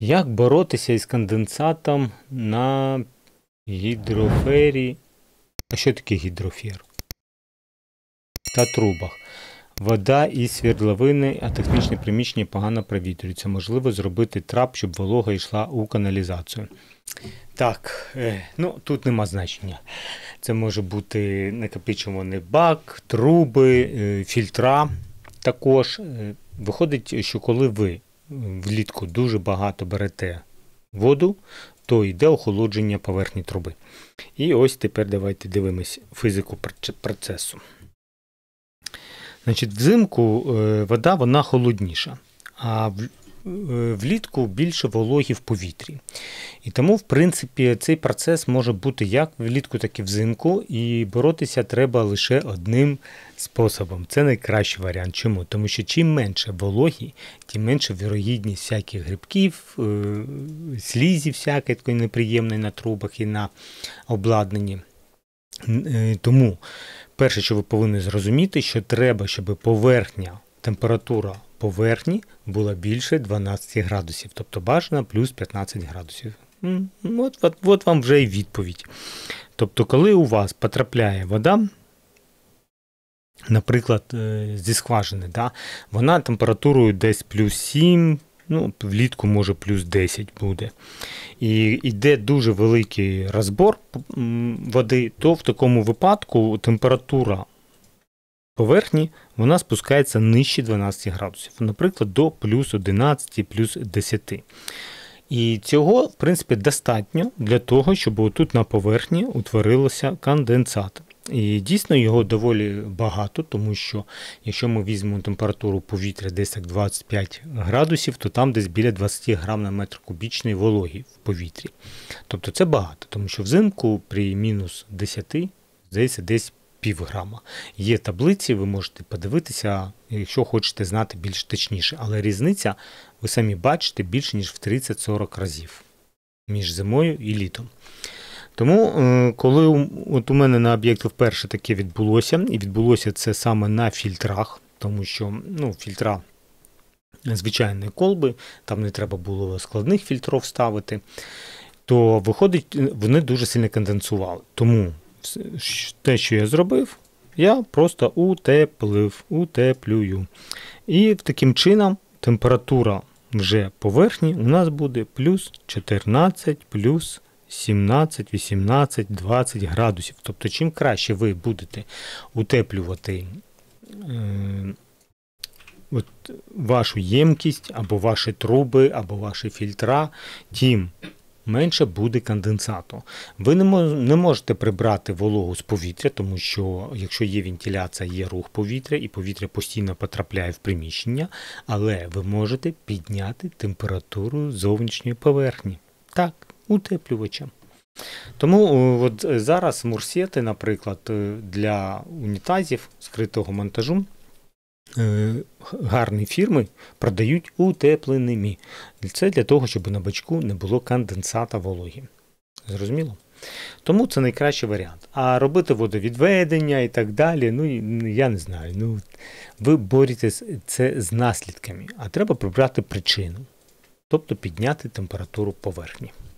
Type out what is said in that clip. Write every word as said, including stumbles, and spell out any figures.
Як боротися із конденсатом на гідрофері? А що таке гідрофер? Та трубах. Вода із свердловини, а технічне приміщення погано провітрюється. Можливо зробити трап, щоб волога йшла у каналізацію. Так, е, ну тут нема значення. Це може бути накопичуваний бак, труби, е, фільтра також. Е, виходить, що коли ви влітку дуже багато берете воду, то йде охолодження поверхні труби. І ось тепер давайте дивимось фізику процесу. Значить, взимку вода вона холодніша, а влітку більше вологі в повітрі. І тому, в принципі, цей процес може бути як влітку, так і взимку, і боротися треба лише одним способом. Це найкращий варіант. Чому? Тому що чим менше вологі, тим менше вірогідність всяких грибків, слізі всякої такої неприємної на трубах і на обладнанні. Тому перше, що ви повинні зрозуміти, що треба, щоб поверхня, температура поверхні була більше дванадцять градусів, тобто бажано плюс п'ятнадцять градусів. От, от, от вам вже і відповідь. Тобто, коли у вас потрапляє вода, наприклад, зі скважини, да, вона температурою десь плюс сім, ну, влітку може плюс десять буде. І йде дуже великий розбор води, то в такому випадку температура поверхні вона спускається нижче дванадцять градусів, наприклад, до плюс одинадцять, плюс десять. І цього, в принципі, достатньо для того, щоб отут на поверхні утворилося конденсат. І дійсно його доволі багато, тому що якщо ми візьмемо температуру повітря десь так двадцять п'ять градусів, то там десь біля двадцять грам на метр кубічний вологі в повітрі. Тобто це багато, тому що взимку при мінус десять, здається, десь пів грама. Є таблиці, ви можете подивитися, якщо хочете знати більш точніше. Але різниця, ви самі бачите, більше ніж в тридцять-сорок разів між зимою і літом. Тому, коли от у мене на об'єкті вперше таке відбулося, і відбулося це саме на фільтрах, тому що ну, фільтра звичайної колби, там не треба було складних фільтрів ставити, то виходить, вони дуже сильно конденсували. Тому те, що я зробив, я просто утеплив, утеплюю. І таким чином температура вже поверхні у нас буде плюс чотирнадцять, плюс сімнадцять, вісімнадцять, двадцять градусів. Тобто, чим краще ви будете утеплювати е, от, вашу ємкість, або ваші труби, або ваші фільтра, тим менше буде конденсату. Ви не, мож, не можете прибрати вологу з повітря, тому що якщо є вентиляція, є рух повітря, і повітря постійно потрапляє в приміщення, але ви можете підняти температуру зовнішньої поверхні. Так, утеплювачем. Тому от зараз мурсети, наприклад, для унітазів скритого монтажу гарні фірми продають утепленими. Це для того, щоб на бачку не було конденсата вологі. Зрозуміло? Тому це найкращий варіант. А робити водовідведення і так далі, ну я не знаю. Ну, ви боретесь це з наслідками, а треба прибрати причину. Тобто підняти температуру поверхні.